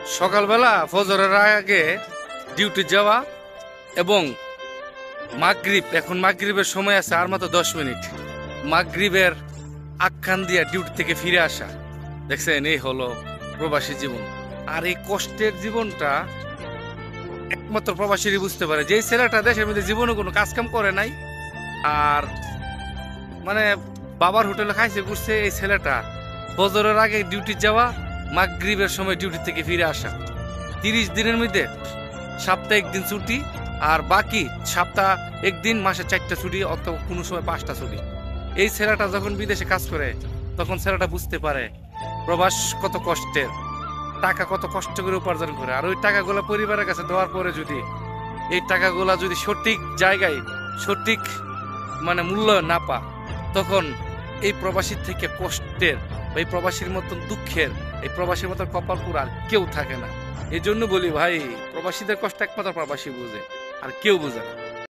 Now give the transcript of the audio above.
সকালবেলা ফজরের আগে ডিউটি যাওয়া এবং এখন মাগরিবের সময় আছে আর মাত্র 10 মিনিট। মাগরিবের আখ্যান দিয়া ডিউটি থেকে ফিরে আসা, দেখছেন, এই হলো প্রবাসী জীবন। আর এই কষ্টের জীবনটা একমাত্র প্রবাসীরই বুঝতে পারে। যেই ছেলেটা দেশের মধ্যে জীবনে কোনো কাজ কাম করে নাই, আর মানে বাবার হোটেলে খাইছে ঘুরছে, এই ছেলেটা ফজরের আগে ডিউটি যাওয়া, মাগরিবের সময় ডিউটি থেকে ফিরে আসা, 30 দিনের মধ্যে সপ্তাহে একদিন ছুটি, আর বাকি সপ্তাহ একদিন, মাসে 4টা ছুটি, অথবা কোনো সময় 5টা ছুটি। এই ছেলেটা যখন বিদেশে কাজ করে তখন ছেলেটা বুঝতে পারে প্রবাস কত কষ্টের, টাকা কত কষ্ট করে উপার্জন করে। আর ওই টাকাগুলো পরিবারের কাছে দেওয়ার পরে যদি এই টাকাগুলা যদি সঠিক জায়গায় সঠিক মূল্যায়ন না পা, তখন এই প্রবাসীর থেকে কষ্টের, এই প্রবাসীর মতন দুঃখের, এই প্রবাসীর মতন কপাল পুরা আর কেউ থাকে না। এই জন্য বলি ভাই, প্রবাসীদের কষ্ট একমাত্র প্রবাসী বুঝে, আর কেউ বুঝে না।